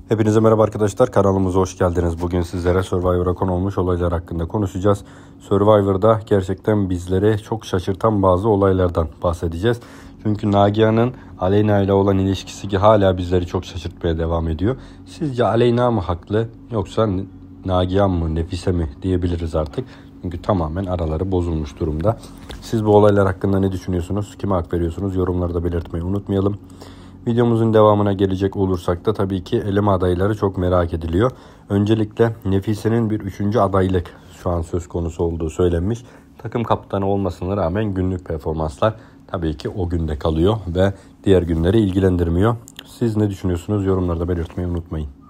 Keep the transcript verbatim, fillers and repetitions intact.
Hepinize merhaba arkadaşlar, kanalımıza hoş geldiniz. Bugün sizlere Survivor'a konu olmuş olaylar hakkında konuşacağız. Survivor'da gerçekten bizleri çok şaşırtan bazı olaylardan bahsedeceğiz. Çünkü Nagihan'ın Aleyna ile olan ilişkisi hala bizleri çok şaşırtmaya devam ediyor. Sizce Aleyna mı haklı yoksa Nagihan mı, Nefise mi diyebiliriz artık. Çünkü tamamen araları bozulmuş durumda. Siz bu olaylar hakkında ne düşünüyorsunuz? Kime hak veriyorsunuz? Yorumlarda belirtmeyi unutmayalım. Videomuzun devamına gelecek olursak da tabii ki eleme adayları çok merak ediliyor. Öncelikle Nefise'nin bir üçüncü adaylık şu an söz konusu olduğu söylenmiş. Takım kaptanı olmasına rağmen günlük performanslar tabii ki o günde kalıyor ve diğer günleri ilgilendirmiyor. Siz ne düşünüyorsunuz? Yorumlarda belirtmeyi unutmayın.